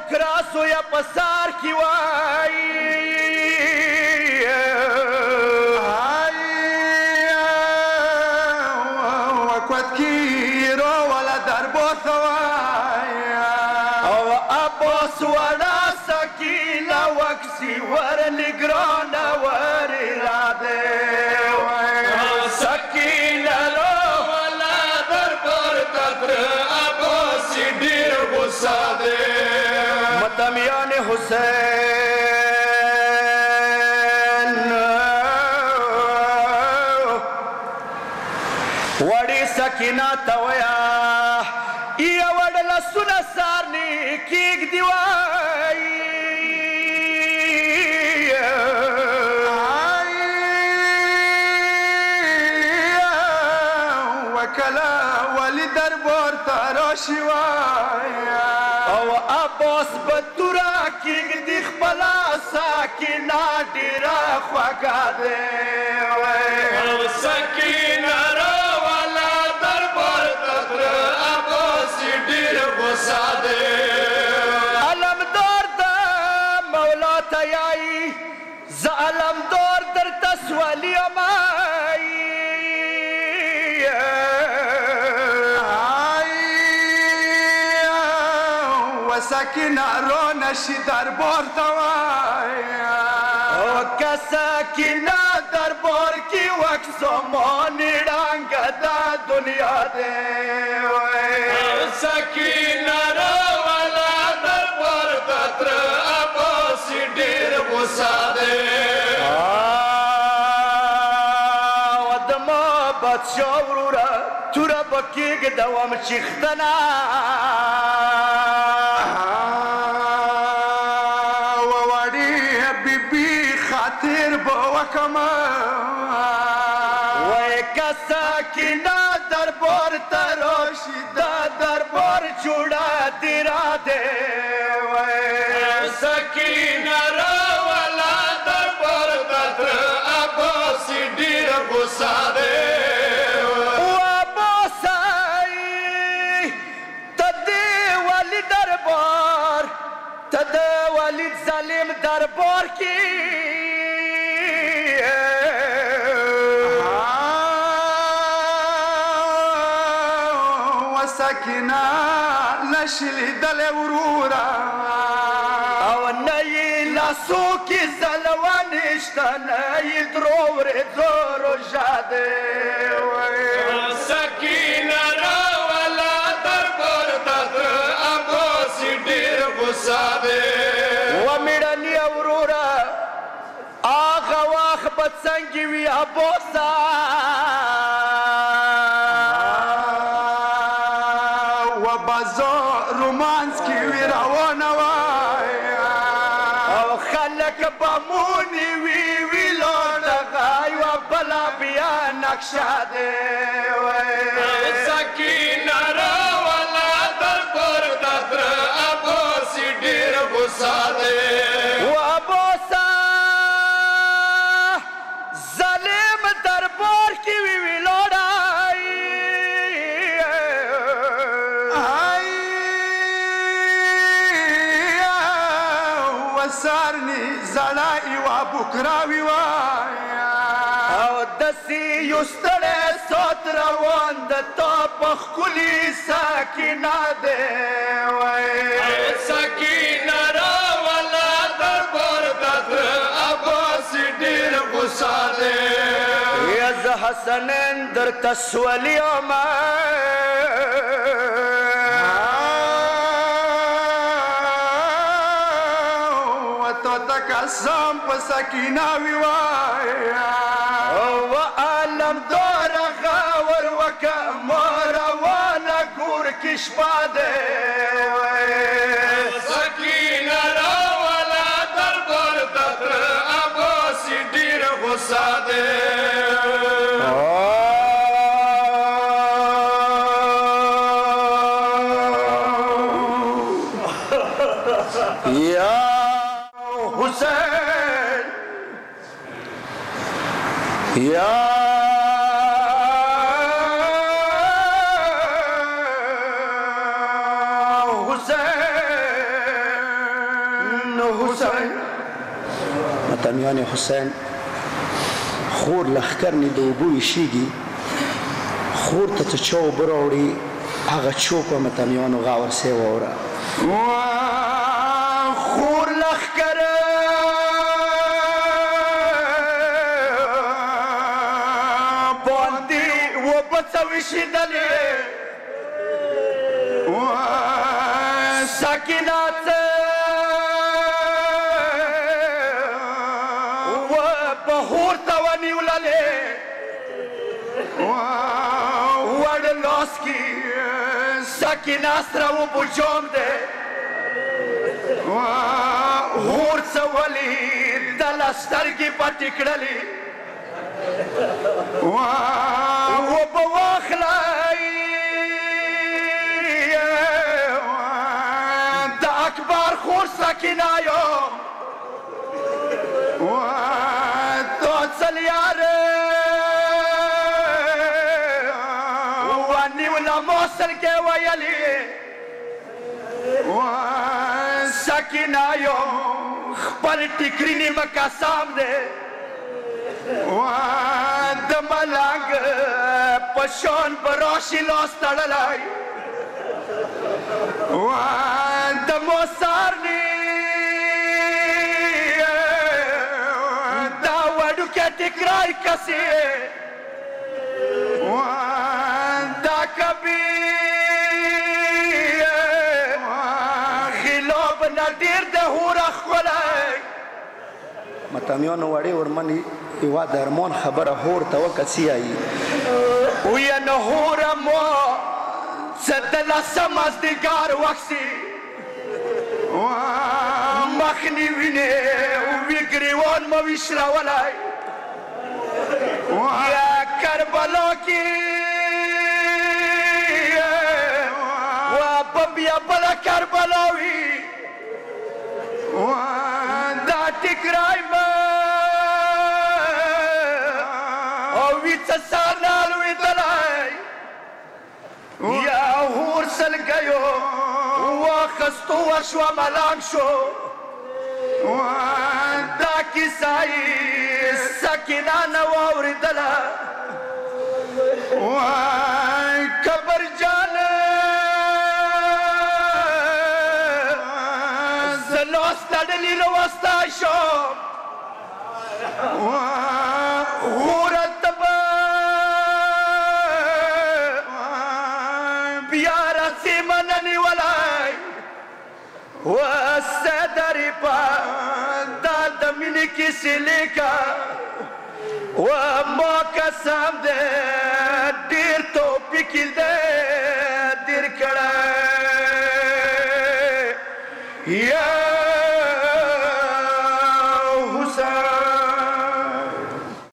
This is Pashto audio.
کراسو یا پسار کی وای وکوت کی رو ولا در بوثوای او ابوس ولا سکینا وکسی ورلی گرانا وری راده سکینا رو ولا در بر ابوسی دیر غصاده متمیان حسین وڑی سکینہ تویا یا وڑ لسنا سارنی کیک دیوائی وکلا ولی در بور تراشی وایا او ابوس بطورا کیک دی خپلا ساکینہ ڈیرا خوگا دے سکینہ رو علمدار دا مولا تیائی ز علمدار در تسوالی امائی وسکینہ رو نشی در بور توایا که سکینہ در بور کی وکسو مونی ڈانگ دا دنیا دے سکینہ رو والا در بور تطر ابوسی دیر غصہ دے ودما بادشاہ ورورا تورا بکیگ دوام چیختنا ووڑی بی بی خاطر بوکما وی کساکینہ دربار تراشی دا دربار چوڑا دیرا دے سکینہ رو والا دربار تطر ابوسی دیر غصہ دے والد ظالم دربار کی وسکینہ نشلی دل ورورا او نئی لاسو کی زلوانشتا نئی درور زورو جاده سکینہ رو والا دربار تطر ابوسی دیر غصہ دے ومیڑنی اورورا آغا واخ بدسنگی وی ابوسا وبازو رومانس کی وی روان وایا او خلق بامونی وی لوڑ غای و بلا بیا نقشہ دے سکینہ رو والا دربار تطر ابوسی دیر غصہ دے و ابوسا ظالم دربار کی وی لوڑائی وسارنی زڑائی و بکراوی وایا او دسی یستڑے سوت روان د توپ خکلی ساکینہ دے سکینہ رو والا دربار تطر ابوسی دیر غصہ دے یز حسنین در تسولی تو تکسم پا سکینہ وی وایا و عالم دور غاور وکا موروانا گور کش پادے سکینہ رو والا دربار تطر ابوسی دیر غصہ دے یا حسین یا حسین متمیان حسین خور لښکر د اوبو ایشېږي خور ته چې چا اوبه راوړي هغه چوک به متمیانو غور سی واوره خور لښکر باندې اوبه څه ویشېدلې سکینه څه بهور ته ونیوللې وړ لاس کې سکینه سره اوبو جام دی هور څه ولې دله سترګې پټې کړلې اوبه واخلئ د اکبر خور سکینه یم تو څل یاره ونیوله موسل کې ویلې سکینه یم خپل ټیکري نیمه قسم دی د ملنګ په شان به راشي لاس تړلی د موسار دا وړوکی ټیکری کسې دا کبي خلاف نه ډېر د هوره ښکلی متمیانو وړې ورمنې یوه د ارمان خبره هور ته وکړه څه یایي ویه نه هوره ما څه د لسه مازدیګر وکسي مخنی وینې وي ګریوان مه ویشلولی یا کربلا کې و په بیا بله کربلا وي دا ټیکری مه او وي څه سار نه لوېدلی یا هور سلګیو واخستو وشوه ملنګ شو دا کیسه یې سکینه نه واورېدله کبرجان زه لاس تړلي راوستی شم هوره ته به بیا رسې منه نیولی وسدرې په دا د مینې کیسې لیکه ما قسم دی ډېر توفیق یې دی ډېر کړی